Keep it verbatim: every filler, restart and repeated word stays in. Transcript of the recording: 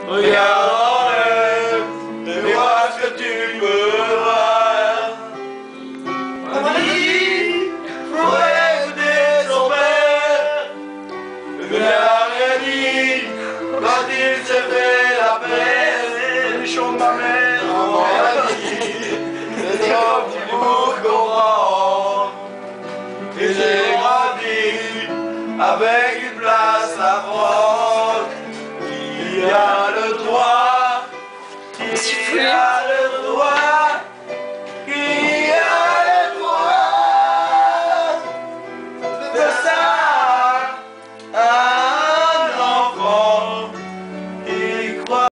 Regarde en l'air et vois ce que tu peux voir. On m'a dit, faudrait écouter son père, mais il a rien dit quand il s'est fait la peine. Les chants de ma mère, on m'a dit, c'est trop petit pour comprendre. Et j'ai grandi avec une place à prendre. Qui a le droit, qui a le droit